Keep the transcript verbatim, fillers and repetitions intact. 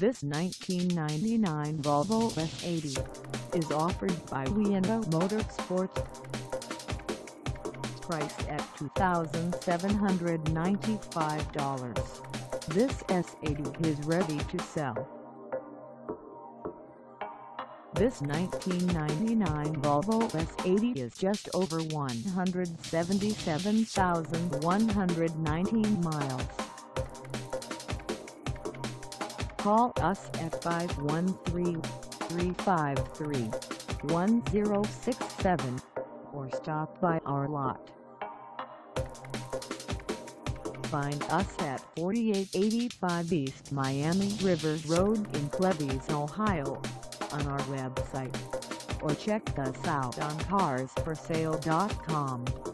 This nineteen ninety-nine Volvo S eighty is offered by Weinle Motorsports. Priced at two thousand seven hundred ninety-five dollars, this S eighty is ready to sell. This nineteen ninety-nine Volvo S eighty is just over one hundred seventy-seven thousand one hundred nineteen miles. Call us at five one three, three five three, one zero six seven or stop by our lot. Find us at forty-eight eighty-five East Miami River Road in CLEVES, Ohio, on our website, or check us out on cars for sale dot com.